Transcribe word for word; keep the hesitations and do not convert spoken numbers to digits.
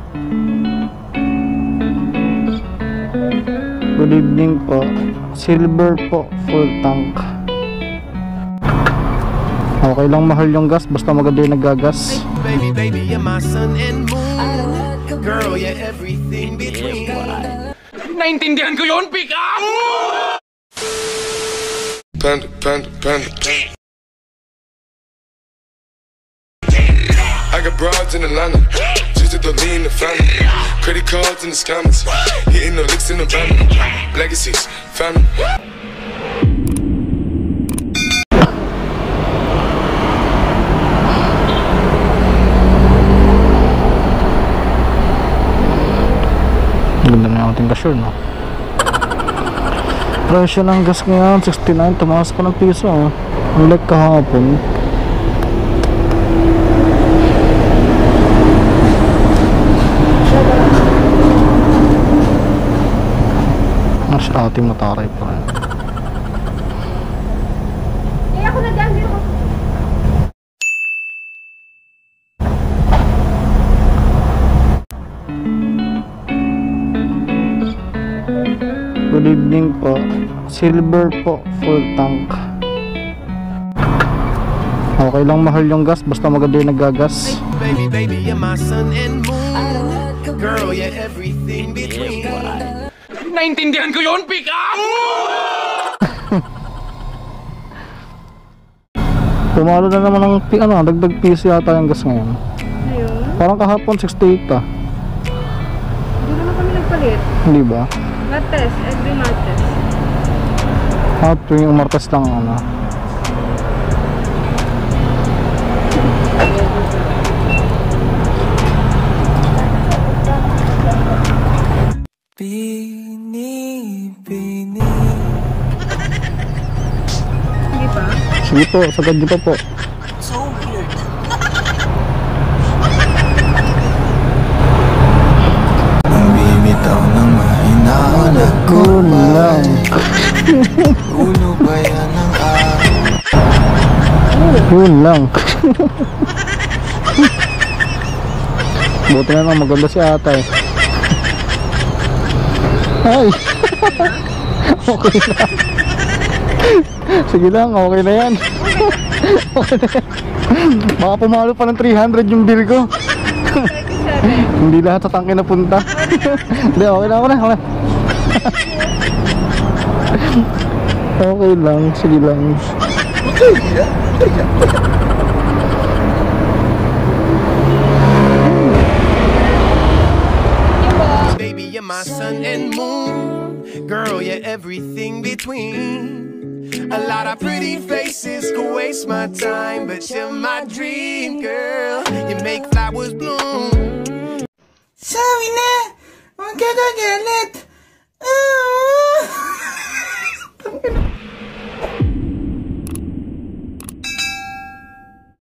Good evening po. Silver po, full tank. Okay lang mahal yung gas, basta maganda yung naggagas. Baby, baby, you're my sun and moon. Girl, you're everything between. Naintindihan ko yun, pick up! Panda, panda, panda. I got broads in Atlanta, just to the lean the family. Credit cards in the scammers, hitting the licks in the van. Legacies, family. Ganda na ating gasyon, no? Presyo ng gas ngayon sixty-nine, tumaas pa ng piso, oh. Unlike kahapon. Mas ating mataray pa rin. Eh, ako na dyan, dito. Good evening po. Silver po, full tank. Okay lang mahal yung gas, basta maganda yung naggagas. Baby, baby, you're my sun and moon. Girl, you're everything between. Naintindihan ko yun, pick up! Pumalo na naman ng ano, dagdag piso yata yung gas ngayon. Ayun. Parang kahapon sixty-eight ah. Hindi naman kami nagpalit. Hindi ba? Martes, every Martes. Ah, tuwing Martes lang ano. Bini, bini. Hindi pa? Sige po, sagad dito po. So weird. Ang bimitaw ng mahinaon ako Kulang. Ulo ba yan ang araw? Yun lang. Buti na lang maganda si ate. Ay. Okay na. Sige lang, okay na yan. Okay na yan. Baka pumalo pa ng three hundred yung bill ko. Hindi lahat sa tangke na punta. Hindi, okay na, okay na, okay na. Okay lang, sige lang. Baby, you're my sun and moon. Girl, you're everything between. A lot of pretty faces could waste my time, but you're my dream, girl. You make